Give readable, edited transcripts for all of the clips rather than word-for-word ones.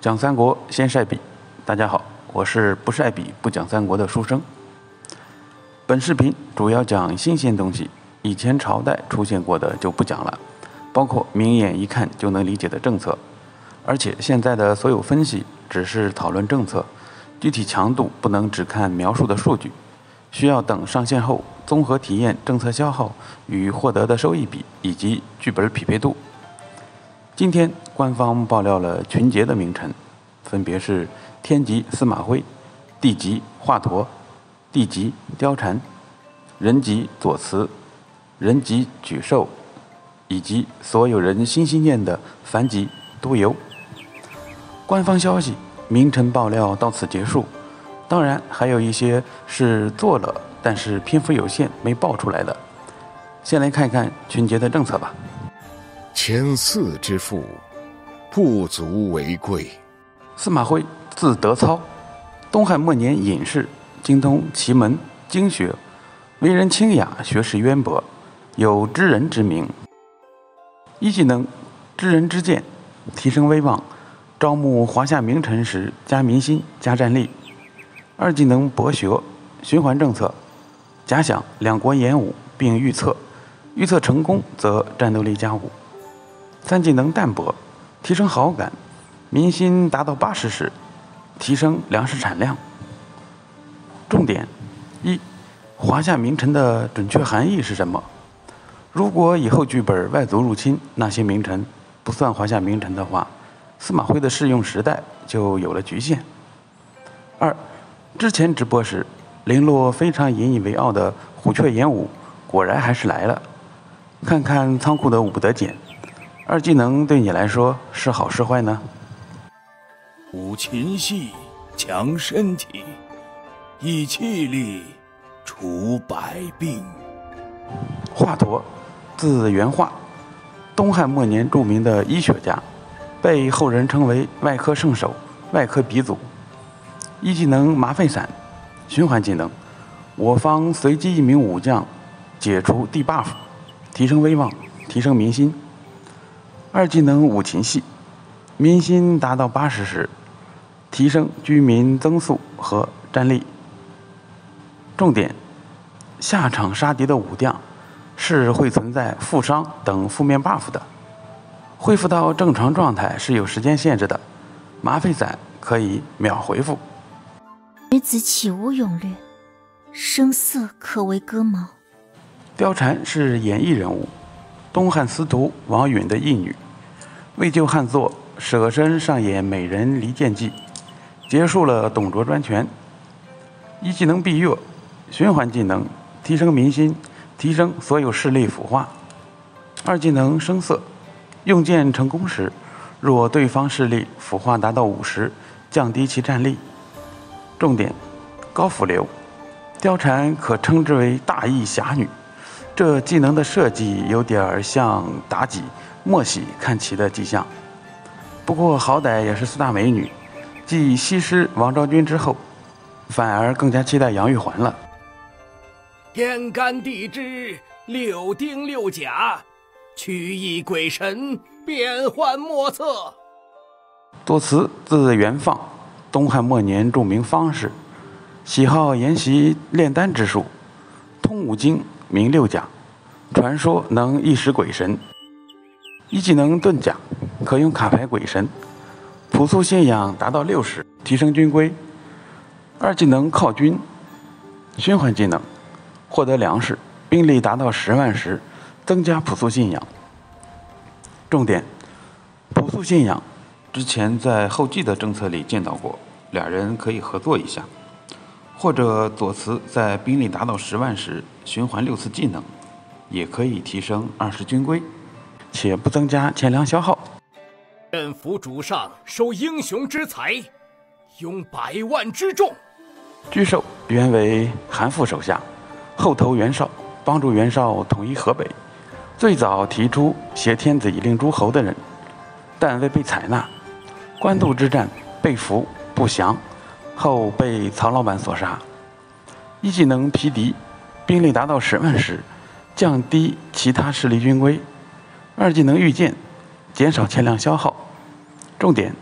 讲三国先晒笔，大家好，我是不晒笔不讲三国的书生。本视频主要讲新鲜东西，以前朝代出现过的就不讲了，包括明眼一看就能理解的政策。而且现在的所有分析只是讨论政策，具体强度不能只看描述的数据，需要等上线后综合体验政策消耗与获得的收益比以及剧本匹配度。今天官方爆料了群杰的名臣，分别是天级司马徽、地级华佗、地级貂蝉、人级左慈、人级沮授，以及所有人心心念的樊级督邮。官方消息名臣爆料到此结束，当然还有一些是做了但是篇幅有限没爆出来的。先来看看群杰的政策吧。 千嗣之父，不足为贵。 司马徽字德操，东汉末年隐士，精通奇门经学，为人清雅，学识渊博，有知人之名。一技能知人之见，提升威望，招募华夏名臣时加民心加战力。二技能博学，循环政策，假想两国演武并预测，预测成功则战斗力加5。三技能淡泊，提升好感，民心达到80时，提升粮食产量。重点一，华夏名臣的准确含义是什么？如果以后剧本外族入侵，那些名臣不算华夏名臣的话，司马徽的适用时代就有了局限。二，之前直播时林洛非常引以为傲的虎雀演武果然还是来了。看看仓库的武德简，二技能对你来说是好是坏呢？ 舞琴戏，强身体，益气力，除百病。 华佗，字元化，东汉末年著名的医学家，被后人称为外科圣手、外科鼻祖。一技能麻沸散，循环技能，我方随机一名武将解除地 buff， 提升威望，提升民心。二技能舞琴戏，民心达到80时，提升居民增速和战力。重点，下场杀敌的武将是会存在负伤等负面 buff 的，恢复到正常状态是有时间限制的，麻沸散可以秒回复。 女子岂无勇略，声色可为歌毛。 貂蝉是演艺人物，东汉司徒王允的义女，为救汉作，舍身上演美人离间计，结束了董卓专权。一技能闭月，循环技能，提升民心，提升所有势力腐化。二技能声色，用剑成功时，若对方势力腐化达到50，降低其战力。重点，高辅流，貂蝉可称之为大义侠女。这技能的设计有点像妲己、莫喜看齐的迹象，不过好歹也是4大美女，继西施、王昭君之后，反而更加期待杨玉环了。 天干地支，六丁六甲，曲意鬼神，变幻莫测。 左慈字元放，东汉末年著名方士，喜好研习炼丹之术，通五经，明六甲，传说能一识鬼神。一技能遁甲，可用卡牌鬼神，朴素信仰达到60，提升军规。二技能犒军，循环技能，获得粮食，兵力达到10万时，增加朴素信仰。重点，朴素信仰之前在后继的政策里见到过，俩人可以合作一下。或者左慈在兵力达到10万时循环6次技能，也可以提升20军规，且不增加钱粮消耗。 镇府主上收英雄之财，拥100万之众。 沮授原为韩馥手下，后投袁绍，帮助袁绍统一河北，最早提出挟天子以令诸侯的人，但未被采纳。官渡之战被俘不降，后被曹老板所杀。一技能皮敌，兵力达到10万时，降低其他势力军规。二技能御剑，减少钱粮消耗。重点，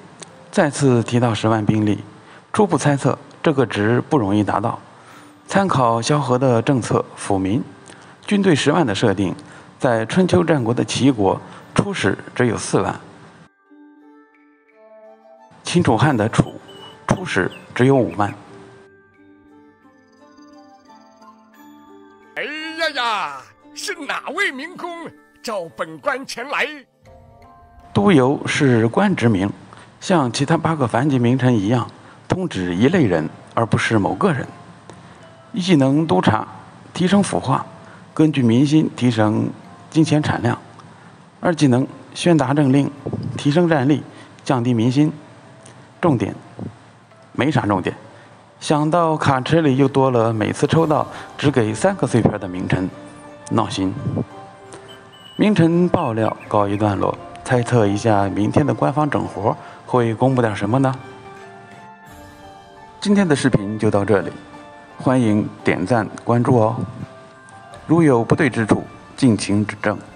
再次提到10万兵力，初步猜测这个值不容易达到。参考萧何的政策抚民，军队10万的设定，在春秋战国的齐国初始只有4万，秦楚汉的楚初始只有5万。 哎呀呀，是哪位明公召本官前来？ 都邮是官职名，像其他8个繁籍名称一样，通指一类人，而不是某个人。一技能督察，提升腐化，根据民心提升金钱产量；二技能宣达政令，提升战力，降低民心。重点没啥重点，想到卡池里又多了每次抽到只给3个碎片的名称，闹心。名称爆料告一段落，猜测一下明天的官方整活会公布点什么呢？今天的视频就到这里，欢迎点赞关注哦。如有不对之处，敬请指正。